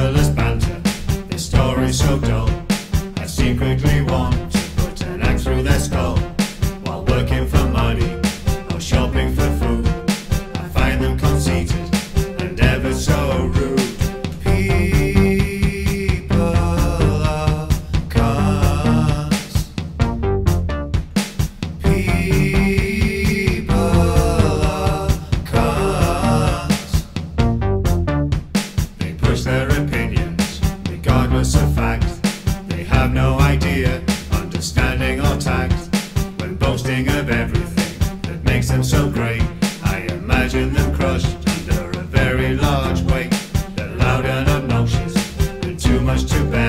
frivolous banter, their stories so dull. I secretly want to put an axe through their skull. While working for money or shopping for food, I find them conceited and ever so rude. People are cons. People are cons. They push their opinions regardless of fact. They have no idea, understanding or tact. When boasting of everything that makes them so great, I imagine them crushed under a very large weight. They're loud and obnoxious, and too much to bear.